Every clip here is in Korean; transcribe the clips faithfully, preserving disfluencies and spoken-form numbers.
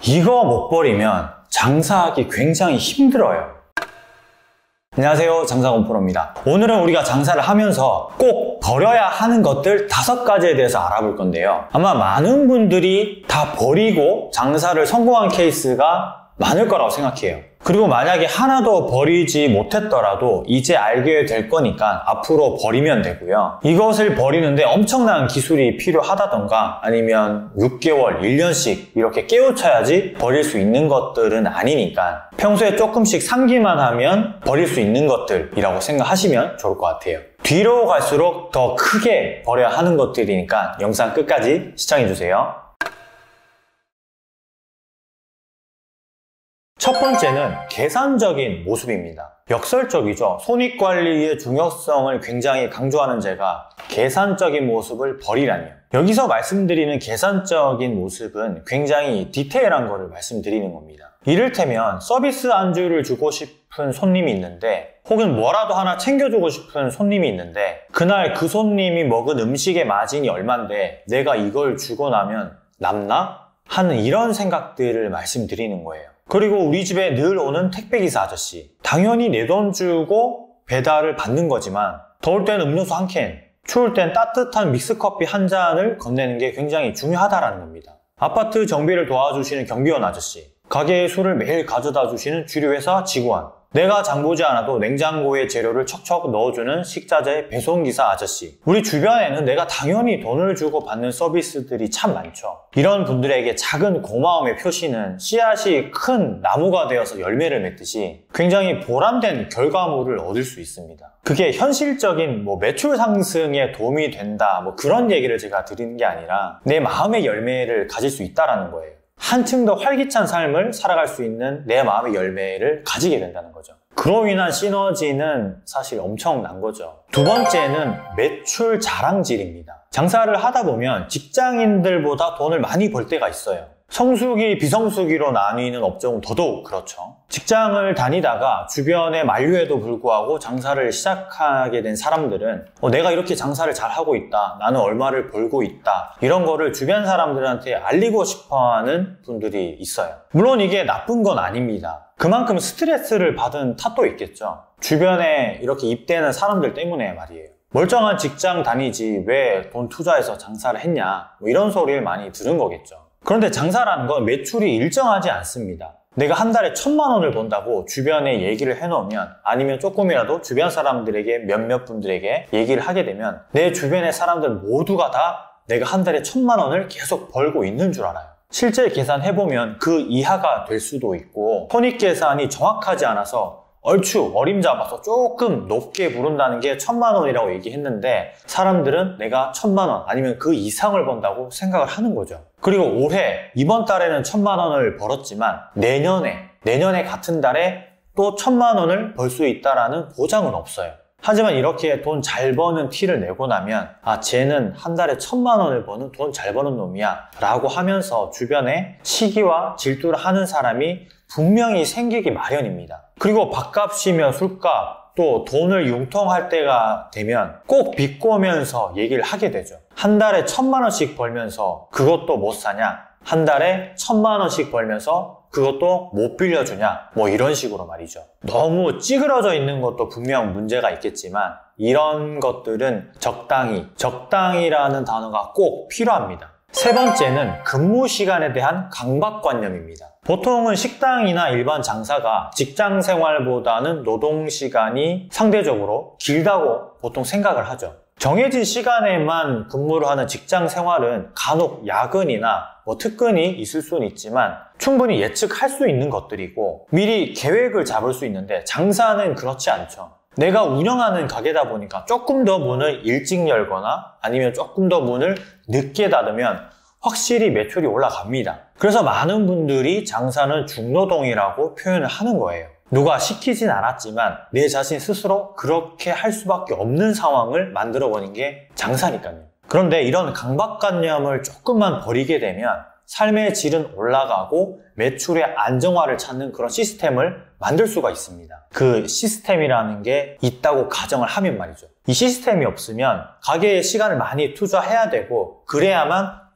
이거 못 버리면 장사하기 굉장히 힘들어요. 안녕하세요, 장사건프로입니다. 오늘은 우리가 장사를 하면서 꼭 버려야 하는 것들 다섯 가지에 대해서 알아볼 건데요. 아마 많은 분들이 다 버리고 장사를 성공한 케이스가 많을 거라고 생각해요. 그리고 만약에 하나도 버리지 못했더라도 이제 알게 될 거니까 앞으로 버리면 되고요. 이것을 버리는데 엄청난 기술이 필요하다던가 아니면 육 개월, 일 년씩 이렇게 깨우쳐야지 버릴 수 있는 것들은 아니니까 평소에 조금씩 상기만 하면 버릴 수 있는 것들이라고 생각하시면 좋을 것 같아요. 뒤로 갈수록 더 크게 버려야 하는 것들이니까 영상 끝까지 시청해주세요. 첫 번째는 계산적인 모습입니다. 역설적이죠. 손익관리의 중요성을 굉장히 강조하는 제가 계산적인 모습을 버리라니요. 여기서 말씀드리는 계산적인 모습은 굉장히 디테일한 거를 말씀드리는 겁니다. 이를테면 서비스 안주를 주고 싶은 손님이 있는데 혹은 뭐라도 하나 챙겨주고 싶은 손님이 있는데 그날 그 손님이 먹은 음식의 마진이 얼만데 내가 이걸 주고 나면 남나? 하는 이런 생각들을 말씀드리는 거예요. 그리고 우리 집에 늘 오는 택배기사 아저씨, 당연히 내 돈 주고 배달을 받는 거지만 더울 땐 음료수 한 캔, 추울 땐 따뜻한 믹스커피 한 잔을 건네는 게 굉장히 중요하다는 겁니다. 아파트 정비를 도와주시는 경비원 아저씨, 가게에 술을 매일 가져다 주시는 주류회사 직원, 내가 장 보지 않아도 냉장고에 재료를 척척 넣어주는 식자재 배송기사 아저씨, 우리 주변에는 내가 당연히 돈을 주고 받는 서비스들이 참 많죠. 이런 분들에게 작은 고마움의 표시는 씨앗이 큰 나무가 되어서 열매를 맺듯이 굉장히 보람된 결과물을 얻을 수 있습니다. 그게 현실적인 뭐 매출 상승에 도움이 된다 뭐 그런 얘기를 제가 드리는 게 아니라 내 마음의 열매를 가질 수 있다는 거예요. 한층 더 활기찬 삶을 살아갈 수 있는 내 마음의 열매를 가지게 된다는 거죠. 그로 인한 시너지는 사실 엄청난 거죠. 두 번째는 매출 자랑질입니다. 장사를 하다 보면 직장인들보다 돈을 많이 벌 때가 있어요. 성수기, 비성수기로 나뉘는 업종은 더더욱 그렇죠. 직장을 다니다가 주변의 만류에도 불구하고 장사를 시작하게 된 사람들은 어, 내가 이렇게 장사를 잘하고 있다, 나는 얼마를 벌고 있다, 이런 거를 주변 사람들한테 알리고 싶어하는 분들이 있어요. 물론 이게 나쁜 건 아닙니다. 그만큼 스트레스를 받은 탓도 있겠죠. 주변에 이렇게 입대하는 사람들 때문에 말이에요. 멀쩡한 직장 다니지 왜 돈 투자해서 장사를 했냐, 뭐 이런 소리를 많이 들은 거겠죠. 그런데 장사라는 건 매출이 일정하지 않습니다. 내가 한 달에 천만 원을 번다고 주변에 얘기를 해놓으면 아니면 조금이라도 주변 사람들에게 몇몇 분들에게 얘기를 하게 되면 내 주변의 사람들 모두가 다 내가 한 달에 천만 원을 계속 벌고 있는 줄 알아요. 실제 계산해보면 그 이하가 될 수도 있고 손익 계산이 정확하지 않아서 얼추 어림잡아서 조금 높게 부른다는 게 천만 원이라고 얘기했는데 사람들은 내가 천만 원 아니면 그 이상을 번다고 생각을 하는 거죠. 그리고 올해 이번 달에는 천만 원을 벌었지만 내년에 내년에 같은 달에 또 천만 원을 벌 수 있다라는 보장은 없어요. 하지만 이렇게 돈 잘 버는 티를 내고 나면 아 쟤는 한 달에 천만 원을 버는 돈 잘 버는 놈이야 라고 하면서 주변에 시기와 질투를 하는 사람이 분명히 생기기 마련입니다. 그리고 밥값이며 술값 또 돈을 융통할 때가 되면 꼭 비꼬면서 얘기를 하게 되죠. 한 달에 천만 원씩 벌면서 그것도 못 사냐? 한 달에 천만 원씩 벌면서 그것도 못 빌려주냐? 뭐 이런 식으로 말이죠. 너무 찌그러져 있는 것도 분명 문제가 있겠지만 이런 것들은 적당히, 적당히라는 단어가 꼭 필요합니다. 세 번째는 근무 시간에 대한 강박관념입니다. 보통은 식당이나 일반 장사가 직장 생활보다는 노동 시간이 상대적으로 길다고 보통 생각을 하죠. 정해진 시간에만 근무를 하는 직장 생활은 간혹 야근이나 뭐 특근이 있을 수는 있지만 충분히 예측할 수 있는 것들이고 미리 계획을 잡을 수 있는데 장사는 그렇지 않죠. 내가 운영하는 가게다 보니까 조금 더 문을 일찍 열거나 아니면 조금 더 문을 늦게 닫으면 확실히 매출이 올라갑니다. 그래서 많은 분들이 장사는 중노동이라고 표현을 하는 거예요. 누가 시키진 않았지만 내 자신 스스로 그렇게 할 수밖에 없는 상황을 만들어버린 게 장사니까요. 그런데 이런 강박관념을 조금만 버리게 되면 삶의 질은 올라가고 매출의 안정화를 찾는 그런 시스템을 만들 수가 있습니다. 그 시스템이라는 게 있다고 가정을 하면 말이죠. 이 시스템이 없으면 가게에 시간을 많이 투자해야 되고 그래야만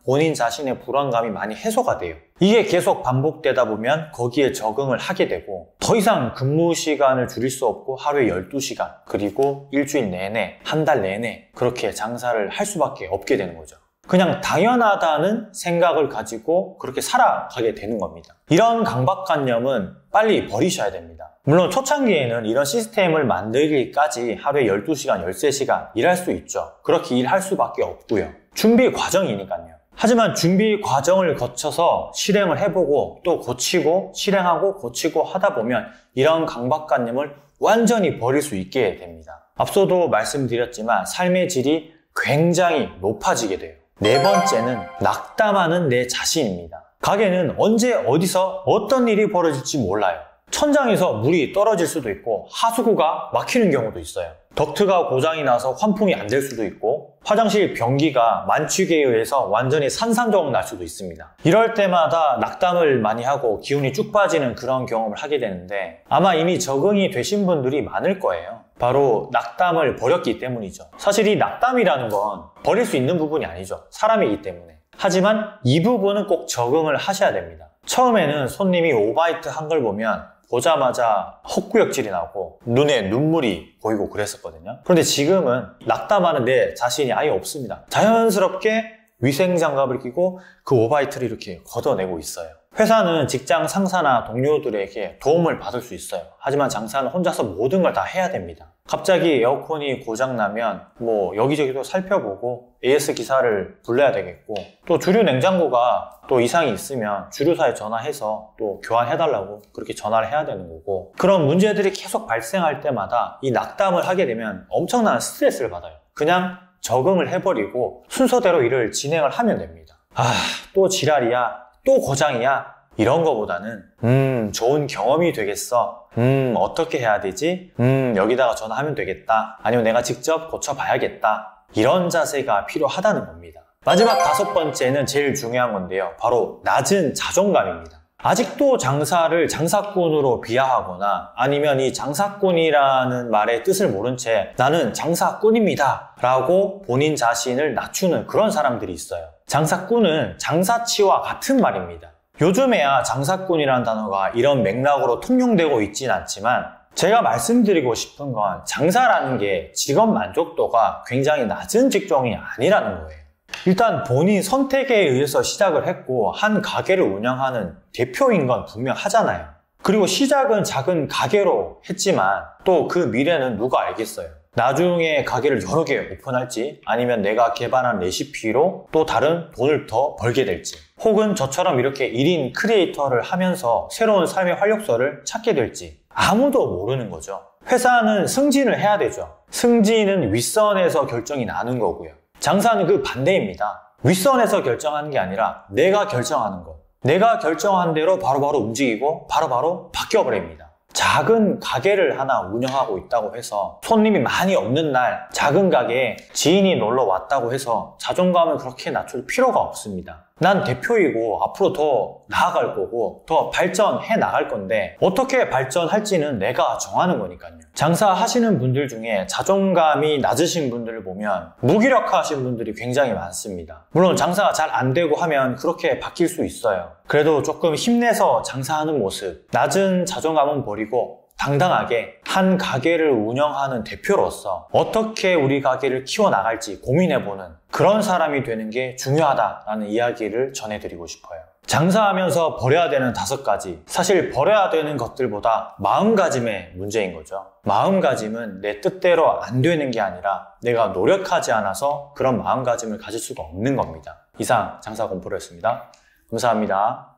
본인 자신의 불안감이 많이 해소가 돼요. 이게 계속 반복되다 보면 거기에 적응을 하게 되고 더 이상 근무 시간을 줄일 수 없고 하루에 열두 시간 그리고 일주일 내내 한 달 내내 그렇게 장사를 할 수밖에 없게 되는 거죠. 그냥 당연하다는 생각을 가지고 그렇게 살아가게 되는 겁니다. 이런 강박관념은 빨리 버리셔야 됩니다. 물론 초창기에는 이런 시스템을 만들기까지 하루에 열두 시간, 열세 시간 일할 수 있죠. 그렇게 일할 수밖에 없고요. 준비 과정이니까요. 하지만 준비 과정을 거쳐서 실행을 해보고 또 고치고 실행하고 고치고 하다 보면 이런 강박관념을 완전히 버릴 수 있게 됩니다. 앞서도 말씀드렸지만 삶의 질이 굉장히 높아지게 돼요. 네 번째는 낙담하는 내 자신입니다. 가게는 언제 어디서 어떤 일이 벌어질지 몰라요. 천장에서 물이 떨어질 수도 있고 하수구가 막히는 경우도 있어요. 덕트가 고장이 나서 환풍이 안 될 수도 있고 화장실 변기가 만취기에 의해서 완전히 산산조각 날 수도 있습니다. 이럴 때마다 낙담을 많이 하고 기운이 쭉 빠지는 그런 경험을 하게 되는데 아마 이미 적응이 되신 분들이 많을 거예요. 바로 낙담을 버렸기 때문이죠. 사실 이 낙담이라는 건 버릴 수 있는 부분이 아니죠. 사람이기 때문에. 하지만 이 부분은 꼭 적응을 하셔야 됩니다. 처음에는 손님이 오바이트 한 걸 보면 보자마자 헛구역질이 나고 눈에 눈물이 보이고 그랬었거든요. 그런데 지금은 낙담하는 내 자신이 아예 없습니다. 자연스럽게 위생장갑을 끼고 그 오바이트를 이렇게 걷어내고 있어요. 회사는 직장 상사나 동료들에게 도움을 받을 수 있어요. 하지만 장사는 혼자서 모든 걸 다 해야 됩니다. 갑자기 에어컨이 고장나면 뭐 여기저기도 살펴보고 에이에스 기사를 불러야 되겠고 또 주류 냉장고가 또 이상이 있으면 주류사에 전화해서 또 교환해달라고 그렇게 전화를 해야 되는 거고 그런 문제들이 계속 발생할 때마다 이 낙담을 하게 되면 엄청난 스트레스를 받아요. 그냥 적응을 해버리고 순서대로 일을 진행을 하면 됩니다. 아, 또 지랄이야. 또 고장이야. 이런 거보다는 음 좋은 경험이 되겠어. 음 어떻게 해야 되지? 음 여기다가 전화하면 되겠다. 아니면 내가 직접 고쳐봐야겠다. 이런 자세가 필요하다는 겁니다. 마지막 다섯 번째는 제일 중요한 건데요. 바로 낮은 자존감입니다. 아직도 장사를 장사꾼으로 비하하거나 아니면 이 장사꾼이라는 말의 뜻을 모른 채 나는 장사꾼입니다 라고 본인 자신을 낮추는 그런 사람들이 있어요. 장사꾼은 장사치와 같은 말입니다. 요즘에야 장사꾼이라는 단어가 이런 맥락으로 통용되고 있진 않지만 제가 말씀드리고 싶은 건 장사라는 게 직업 만족도가 굉장히 낮은 직종이 아니라는 거예요. 일단 본인 선택에 의해서 시작을 했고 한 가게를 운영하는 대표인 건 분명하잖아요. 그리고 시작은 작은 가게로 했지만 또 그 미래는 누가 알겠어요. 나중에 가게를 여러 개 오픈할지 아니면 내가 개발한 레시피로 또 다른 돈을 더 벌게 될지 혹은 저처럼 이렇게 일 인 크리에이터를 하면서 새로운 삶의 활력소를 찾게 될지 아무도 모르는 거죠. 회사는 승진을 해야 되죠. 승진은 윗선에서 결정이 나는 거고요. 장사는 그 반대입니다. 윗선에서 결정하는 게 아니라 내가 결정하는 거. 내가 결정한 대로 바로바로 움직이고 바로바로 바뀌어버립니다. 작은 가게를 하나 운영하고 있다고 해서 손님이 많이 없는 날 작은 가게에 지인이 놀러 왔다고 해서 자존감을 그렇게 낮출 필요가 없습니다. 난 대표이고 앞으로 더 나아갈 거고 더 발전해 나갈 건데 어떻게 발전할지는 내가 정하는 거니까요. 장사하시는 분들 중에 자존감이 낮으신 분들을 보면 무기력하신 분들이 굉장히 많습니다. 물론 장사가 잘 안 되고 하면 그렇게 바뀔 수 있어요. 그래도 조금 힘내서 장사하는 모습, 낮은 자존감은 버리고 당당하게 한 가게를 운영하는 대표로서 어떻게 우리 가게를 키워나갈지 고민해보는 그런 사람이 되는 게 중요하다라는 이야기를 전해드리고 싶어요. 장사하면서 버려야 되는 다섯 가지, 사실 버려야 되는 것들보다 마음가짐의 문제인 거죠. 마음가짐은 내 뜻대로 안 되는 게 아니라 내가 노력하지 않아서 그런 마음가짐을 가질 수가 없는 겁니다. 이상 장사공포로였습니다. 감사합니다.